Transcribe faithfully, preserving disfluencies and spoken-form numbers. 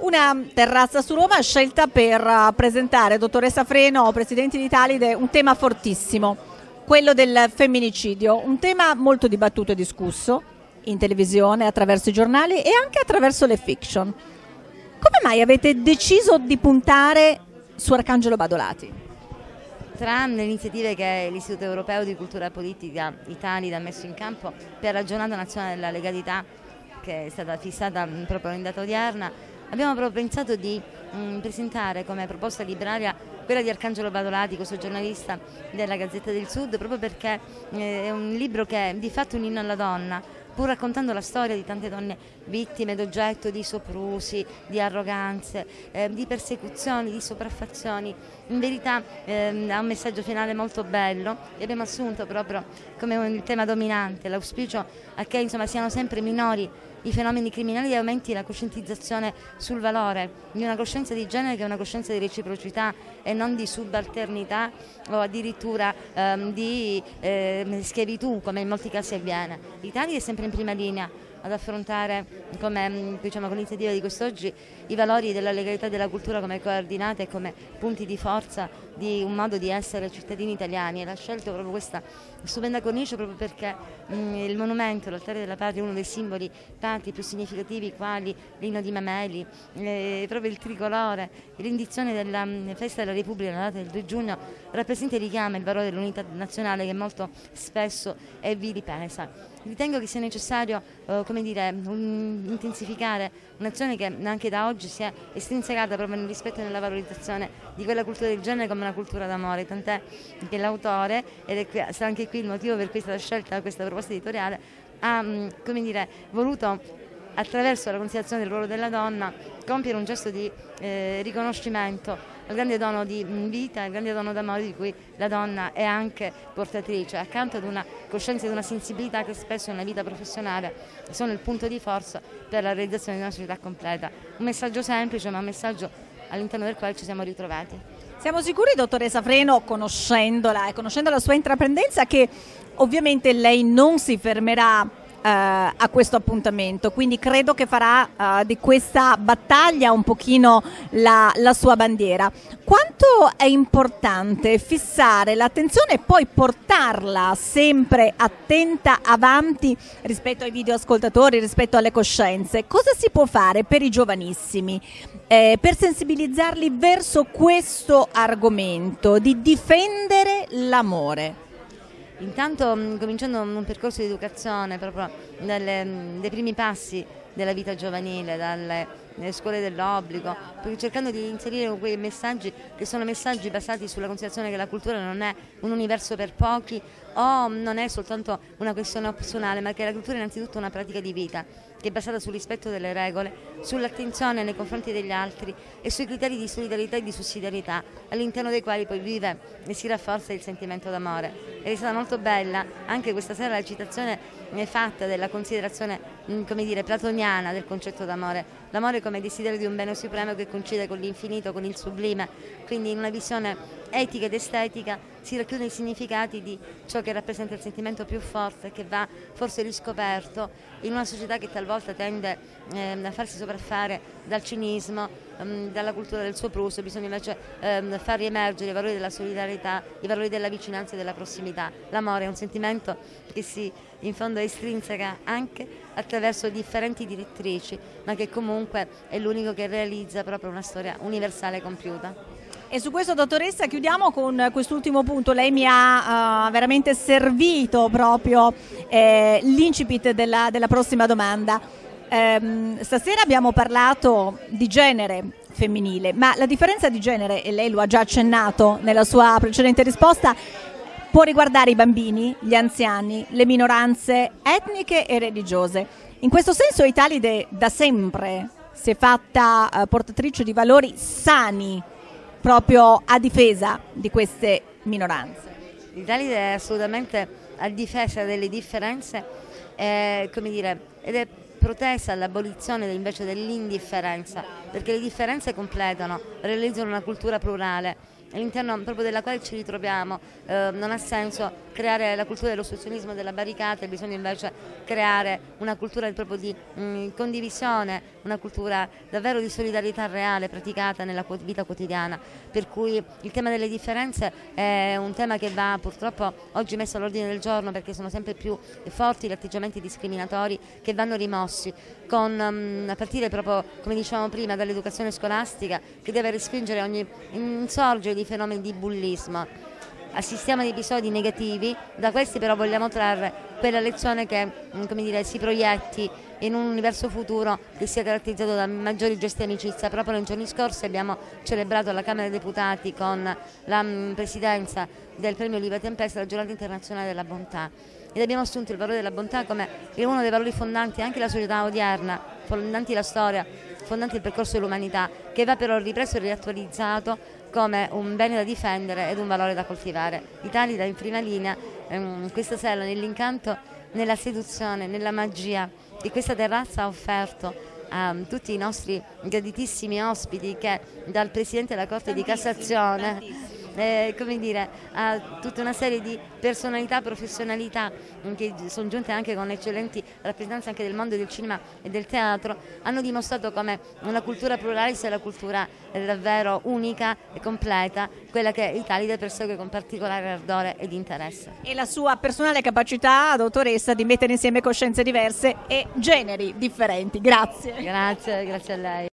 Una terrazza su Roma scelta per uh, presentare, dottoressa Freno, presidente di Italide, un tema fortissimo, quello del femminicidio, un tema molto dibattuto e discusso in televisione, attraverso i giornali e anche attraverso le fiction. Come mai avete deciso di puntare su Arcangelo Badolati? Tra le iniziative che l'Istituto Europeo di Cultura Politica Italide ha messo in campo per la Giornata Nazionale della Legalità, che è stata fissata proprio in data odierna, abbiamo proprio pensato di mh, presentare come proposta libraria quella di Arcangelo Badolati, questo giornalista della Gazzetta del Sud, proprio perché eh, è un libro che è di fatto un inno alla donna, pur raccontando la storia di tante donne vittime d'oggetto di soprusi, di arroganze, eh, di persecuzioni, di sopraffazioni. In verità eh, ha un messaggio finale molto bello e abbiamo assunto proprio come un tema dominante l'auspicio a che insomma, siano sempre minori i fenomeni criminali e aumenti la coscientizzazione sul valore di una coscienza di genere che è una coscienza di reciprocità e non di subalternità o addirittura ehm, di eh, schiavitù, come in molti casi avviene. L'Italia è sempre in prima linea ad affrontare, come diciamo, con l'iniziativa di quest'oggi, i valori della legalità e della cultura come coordinate e come punti di forza di un modo di essere cittadini italiani, e l'ha scelto proprio questa stupenda cornice proprio perché mh, il monumento, l'altare della patria, è uno dei simboli patri più significativi quali l'inno di Mameli, eh, proprio il tricolore, l'indizione della mh, festa della Repubblica, la data del due giugno, rappresenta e richiama il valore dell'unità nazionale che molto spesso è vilipesa. Ritengo che sia necessario eh, come dire, un, intensificare un'azione che anche da oggi si è estrinsecata proprio nel rispetto e nella valorizzazione di quella cultura del genere come una cultura d'amore, tant'è che l'autore, ed è qui, sarà anche qui il motivo per cui è stata scelta questa proposta editoriale, ha come dire, voluto, attraverso la considerazione del ruolo della donna, compiere un gesto di eh, riconoscimento al grande dono di vita, al grande dono d'amore di cui la donna è anche portatrice, accanto ad una coscienza e ad una sensibilità che spesso nella vita professionale sono il punto di forza per la realizzazione di una società completa. Un messaggio semplice, ma un messaggio all'interno del quale ci siamo ritrovati. Siamo sicuri, dottoressa Freno, conoscendola e conoscendo la sua intraprendenza, che ovviamente lei non si fermerà Uh, a questo appuntamento, quindi credo che farà uh, di questa battaglia un pochino la, la sua bandiera. Quanto è importante fissare l'attenzione e poi portarla sempre attenta avanti rispetto ai videoascoltatori, rispetto alle coscienze? Cosa si può fare per i giovanissimi eh, per sensibilizzarli verso questo argomento di difendere l'amore? Intanto mh, cominciando un percorso di educazione proprio dalle, mh, dai primi passi della vita giovanile, dalle scuole dell'obbligo, cercando di inserire quei messaggi che sono messaggi basati sulla considerazione che la cultura non è un universo per pochi o non è soltanto una questione opzionale, ma che la cultura è innanzitutto una pratica di vita che è basata sul rispetto delle regole, sull'attenzione nei confronti degli altri e sui criteri di solidarietà e di sussidiarietà all'interno dei quali poi vive e si rafforza il sentimento d'amore. Ed è stata molto bella anche questa sera la citazione fatta della considerazione, come dire, platoniana del concetto d'amore. L'amore come desiderio di un bene supremo che coincide con l'infinito, con il sublime, quindi in una visione etica ed estetica si racchiudono i significati di ciò che rappresenta il sentimento più forte, che va forse riscoperto in una società che talvolta tende eh, a farsi sopraffare dal cinismo, ehm, dalla cultura del sopruso. Bisogna invece ehm, far riemergere i valori della solidarietà, i valori della vicinanza e della prossimità. L'amore è un sentimento che si in fondo estrinseca anche attraverso differenti direttrici, ma che comunque è l'unico che realizza proprio una storia universale compiuta. E su questo, dottoressa, chiudiamo con quest'ultimo punto. Lei mi ha uh, veramente servito proprio eh, l'incipit della, della prossima domanda. Um, stasera abbiamo parlato di genere femminile, ma la differenza di genere, e lei lo ha già accennato nella sua precedente risposta, può riguardare i bambini, gli anziani, le minoranze etniche e religiose. In questo senso Italide da sempre si è fatta uh, portatrice di valori sani proprio a difesa di queste minoranze. L'Italide è assolutamente a difesa delle differenze, eh, come dire, ed è protesa all'abolizione invece dell'indifferenza, perché le differenze completano, realizzano una cultura plurale all'interno proprio della quale ci ritroviamo. Eh, non ha senso creare la cultura dell'ostruzionismo della barricata, bisogna invece creare una cultura proprio di mh, condivisione, una cultura davvero di solidarietà reale praticata nella vita quotidiana, per cui il tema delle differenze è un tema che va purtroppo oggi messo all'ordine del giorno, perché sono sempre più forti gli atteggiamenti discriminatori che vanno rimossi, con, um, a partire proprio, come dicevamo prima, dall'educazione scolastica, che deve respingere ogni insorgere di fenomeni di bullismo. Assistiamo ad episodi negativi, da questi però vogliamo trarre quella lezione che, come dire, si proietti in un universo futuro che sia caratterizzato da maggiori gesti di amicizia. Proprio nei giorni scorsi abbiamo celebrato alla Camera dei Deputati con la presidenza del premio Oliva Tempesta la giornata internazionale della bontà, ed abbiamo assunto il valore della bontà come uno dei valori fondanti anche la società odierna, fondanti la storia, fondanti il percorso dell'umanità, che va però ripreso e riattualizzato come un bene da difendere ed un valore da coltivare. L'Italia in prima linea ehm, questa sera nell'incanto, nella seduzione, nella magia di questa terrazza ha offerto a um, tutti i nostri graditissimi ospiti, che dal Presidente della Corte di Cassazione Eh, come dire, a tutta una serie di personalità, professionalità che sono giunte anche con eccellenti rappresentanze anche del mondo del cinema e del teatro, hanno dimostrato come una cultura plurale sia la cultura eh, davvero unica e completa, quella che l'Italia persegue con particolare ardore ed interesse. E la sua personale capacità, dottoressa, di mettere insieme coscienze diverse e generi differenti. Grazie. Grazie, grazie a lei.